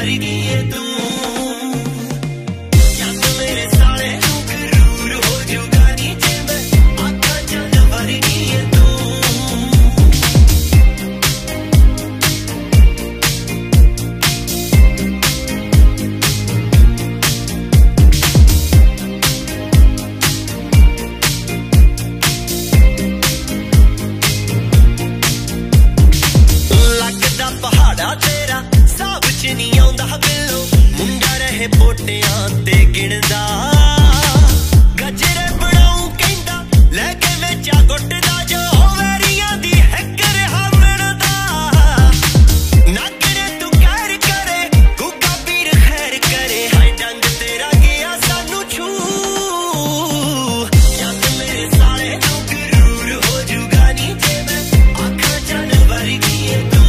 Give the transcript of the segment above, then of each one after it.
वर्गी है तू। चंद मेरे साले तू गरूर हो जूगा नी जे मैं आखा चंद वर्गी है तू। तेरा साब च नहीं आउंदा बिल्लो मुंडा रहे पोटियां ते गिणदा गजरे बनाऊं कहंदा लेके विचा गुटदा जो वैरियां दी हैकर हामणदा नागणे तू कहर करे गुगा पीर खैर करे हाय डंग तेरा गया सानू छू। चंद मेरे साले तू गरूर हो जूगा नी जे मैं आखा चंद वर्गी है तू।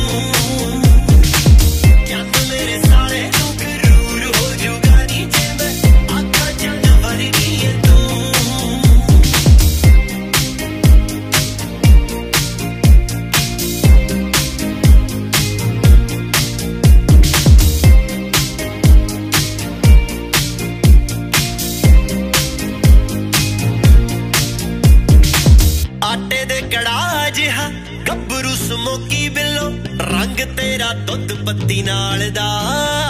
आटे दे कड़ा जिहा गब्बरू समोकी बिल्लो रंग तेरा दुध पत्ती नाल दा।